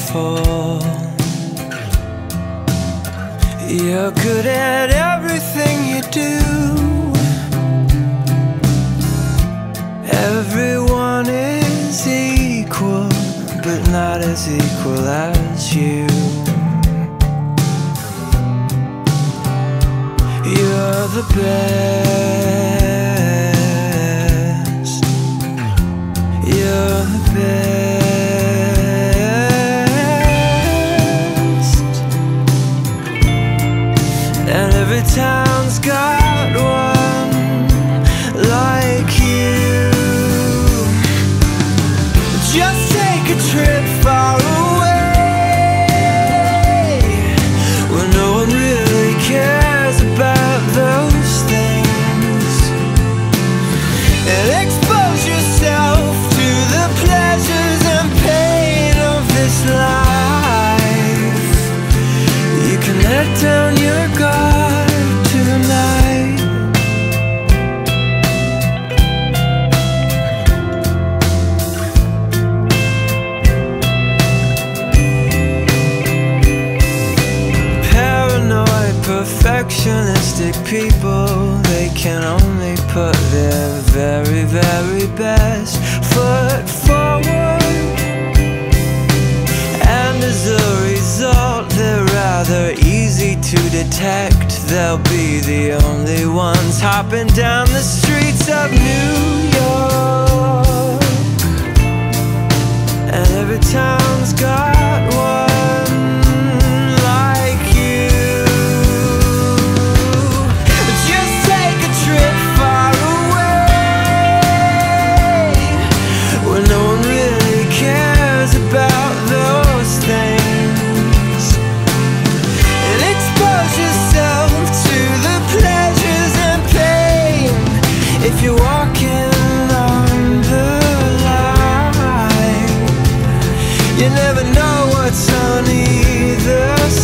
fall. You're good at everything you do. Everyone is equal, but not as equal as you. You're the best. You're the best. And every town's got one like you. Just take a trip far away, where no one really cares about those things, and expose yourself to the pleasures and pain of this life. You can let down your guard tonight. Perfectionistic people, they can only put their very, very best foot forward, and as a result they're rather easy to detect. They'll be the only ones hopping down the streets of New York, and every town's got one. If you're walking on the line, you never know what's on either